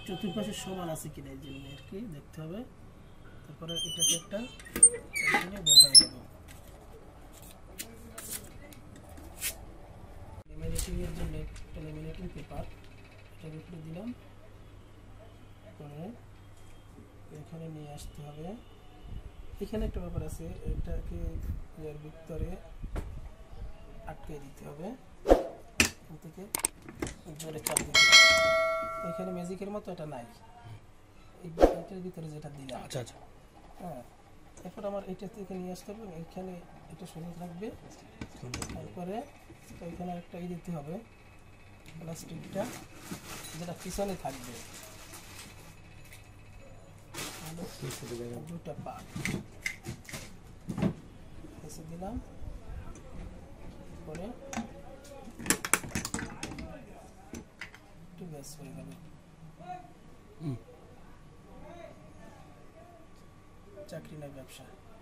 চতুর্পাশে সমান আছে কিনা এই জন্য আর কি দেখতে হবে। তারপরে এটাকে একটা এখানে বের হয়ে যাবে। ল্যামিনেটিং এর জন্য একটা ল্যামিনেটিং পেপার এটার উপরে দিলাম, পরে এখানে নিয়ে আসতে হবে। এখানে একটা ব্যাপার আছে, এটাকে এর ভিতরে আটকে দিতে হবে, এখান থেকে জোরে চাপ দিতে হবে। এখানে ম্যাজিকের মতো এটা নাই, এটার ভিতরে যেটা দিলাম। আচ্ছা আচ্ছা, হ্যাঁ, এরপর আমার এটা থেকে নিয়ে আসতে হবে, এখানে এটা সোজা থাকবে। তারপরে এখানে একটা দিতে হবে প্লাস্টিকটা, যেটা পিছনে থাকবে, দুটা পা এসে দিলাম। পরে একটু গ্যাস হয়ে গেল। চাকরি না ব্যবসা।